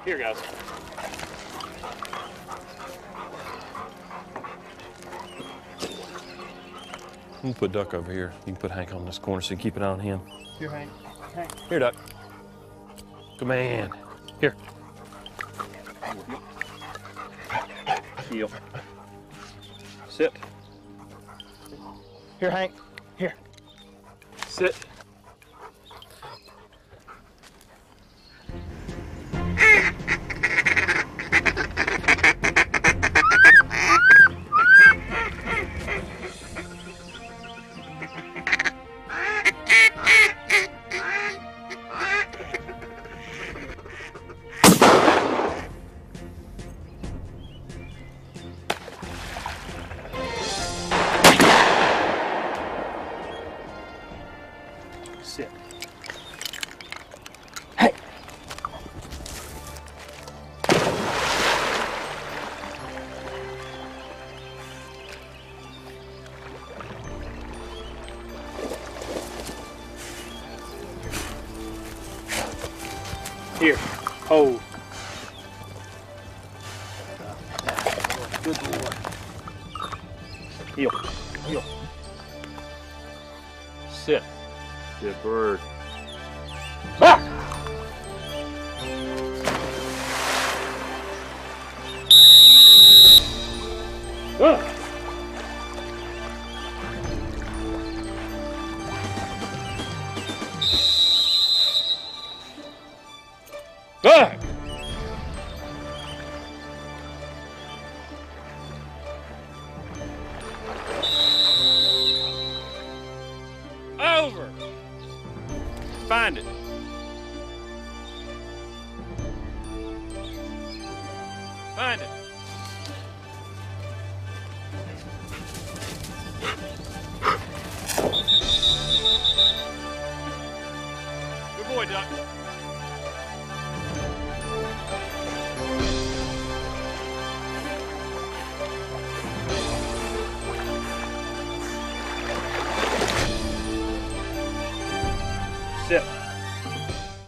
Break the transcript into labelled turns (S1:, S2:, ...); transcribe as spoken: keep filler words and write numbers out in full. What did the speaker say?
S1: Here, guys. I'm gonna put Duck over here. You can put Hank on this corner so you can keep it on him.
S2: Here, Hank. Hank.
S1: Here, Duck. Good man. Here. Heel. Sit.
S2: Here, Hank. Here.
S1: Sit. Sit.
S2: Hey.
S1: Here. Hold.
S2: Good Lord.
S1: Heel. Heel. Sit. Good bird.
S2: Back!
S1: Ah. Back! Over! Find it. Find it. Good boy, Duck. Sit.